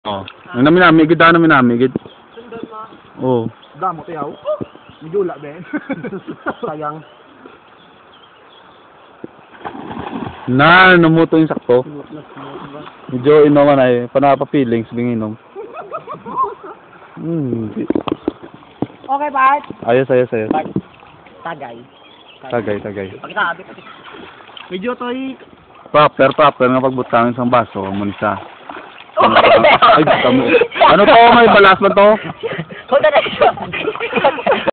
Oh. Ang naminamigid, naminamigid. Oh. Damo tiyaw. Medyo wala ben. Sayang. Na, namuto yung sakto. Medyo inuman ay, panapapilings, binginom. Okay, Bart. Ayos. Tagay. Tagay. Pakita. Medyo to'y... Proper nga pagbutangin sa baso, munisa. Ay, ano to? May balas ba to? Hold on.